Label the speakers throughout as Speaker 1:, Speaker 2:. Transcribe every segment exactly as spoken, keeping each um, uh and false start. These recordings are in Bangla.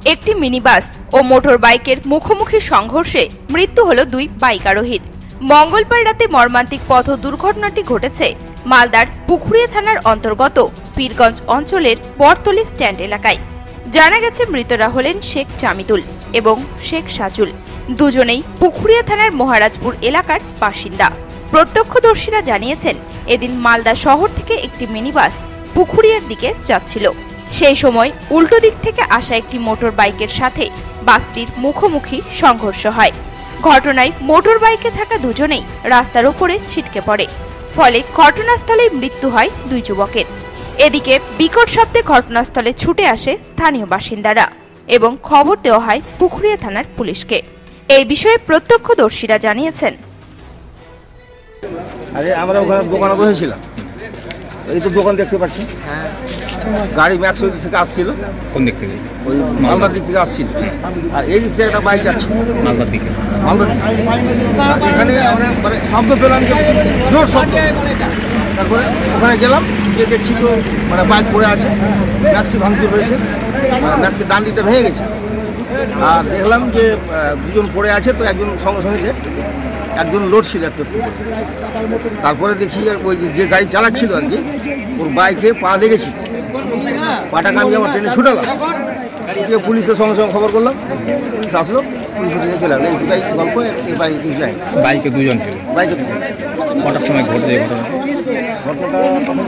Speaker 1: একটি মিনি বাস ও মোটর বাইকের মুখোমুখি সংঘর্ষে মৃত্যু হল দুই বাইক আরোহীর। মঙ্গলবার রাতে মর্মান্তিক পথ দুর্ঘটনাটি ঘটেছে মালদার পুখুরিয়া থানার অন্তর্গত পীরগঞ্জ অঞ্চলের বরতলি স্ট্যান্ড এলাকায়। জানা গেছে মৃতরা হলেন শেখ জামিদুল এবং শেখ সাজুল, দুজনেই পুখুরিয়া থানার মহারাজপুর এলাকার বাসিন্দা। প্রত্যক্ষদর্শীরা জানিয়েছেন, এদিন মালদা শহর থেকে একটি মিনি বাস পুখুরিয়ার দিকে যাচ্ছিল। সেই সময় উল্টো দিক থেকে আসা একটি মোটর বাইকের সাথে বাসটির মুখোমুখি সংঘর্ষ হয়। ঘটনায় মোটর বাইকে থাকা দুজনেই রাস্তার উপরে ছিটকে পড়ে, ফলে ঘটনাস্থলে মৃত্যু হয় দুই যুবকের। এদিকে বিকট শব্দে ঘটনাস্থলে ছুটে আসে স্থানীয় বাসিন্দারা এবং খবর দেওয়া হয় পুখুরিয়া থানার পুলিশকে। এই বিষয়ে প্রত্যক্ষদর্শীরা জানিয়েছেন,
Speaker 2: আরে আমরা ওখানে দোকানে বসেছিলাম, এই তো দোকান দেখতে পাচ্ছি, গাড়ি ম্যাক্স ওই দিক থেকে আসছিল।
Speaker 3: কোন দিক থেকে?
Speaker 2: ওই মালদার দিক থেকে আসছিল, আর এই দিক থেকে একটা বাইক যাচ্ছে
Speaker 3: মালদার দিকে।
Speaker 2: মালদার দিকে এখানে আমরা মানে শব্দ পেলাম, জোর শব্দ। তারপরে ওখানে গেলাম, গিয়ে দেখছি তো মানে বাইক পড়ে আছে, ম্যাক্সি ভাঙচুর হয়েছে, ম্যাক্সের ডান দিকটা ভেঙে গেছে। আর দেখলাম যে দুজন পড়ে আছে, তো একজন সঙ্গে সঙ্গে একজন লড়ছিল একটা। তারপরে দেখছি ওই যে গাড়ি চালাচ্ছিল আর কি, ওর বাইকে পা লেগেছিল, পাটাকে আমি আমার ট্রেনে ছুটালাম, গিয়ে পুলিশকে সঙ্গে সঙ্গে খবর করলাম, পুলিশ আসলো, পুলিশ ট্রেনে চলে গেলো। এই গল্প এই বাইক যায়।
Speaker 3: বাইকে দুজন ছিল।
Speaker 2: বাইকে
Speaker 3: কটার সময় ঘটছে
Speaker 2: ঘটনাটা?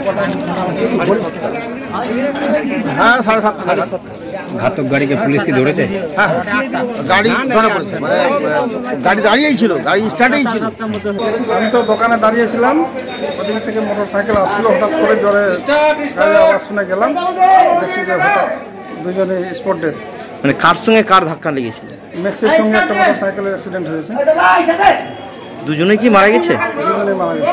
Speaker 2: হ্যাঁ, সাড়ে সাতটা সাড়ে সাতটা।
Speaker 3: ঘাতক গাড়িকে পুলিশ কি ধরেছে?
Speaker 2: হ্যাঁ, গাড়ি ধরা পড়েছে, মানে গাড়ি দাঁড়িয়েই ছিল, গাড়ি স্টার্টেই ছিল।
Speaker 4: আমি তো দোকানে দাঁড়িয়েছিলাম, ওদিক থেকে মোটর সাইকেল আসছিল, হঠাৎ করে জোরে গাড়ি আওয়াজ শুনে গেলাম, দেখছি যে হঠাৎ দুজনে স্পট ডেথ।
Speaker 5: মানে কার সঙ্গে কার ধাক্কা লেগেছিল?
Speaker 4: ম্যাক্সের সঙ্গে একটা মোটর সাইকেলের অ্যাক্সিডেন্ট হয়েছে।
Speaker 5: দুজনে কি মারা গেছে?
Speaker 4: দুজনে মারা গেছে।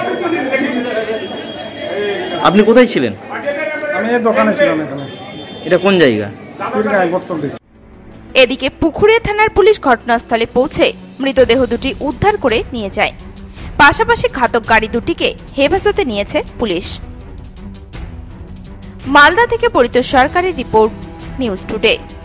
Speaker 5: আপনি কোথায় ছিলেন?
Speaker 4: আমি এই দোকানে ছিলাম। এখানে
Speaker 5: এটা কোন জায়গা?
Speaker 4: পীরগাঁয় বরতলি।
Speaker 1: এদিকে পুখুরিয়া থানার পুলিশ ঘটনাস্থলে পৌঁছে মৃতদেহ দুটি উদ্ধার করে নিয়ে যায়। পাশাপাশি ঘাতক গাড়ি দুটিকে হেফাজতে নিয়েছে পুলিশ। মালদা থেকে পরিতোষ সরকারের রিপোর্ট, নিউজ টুডে।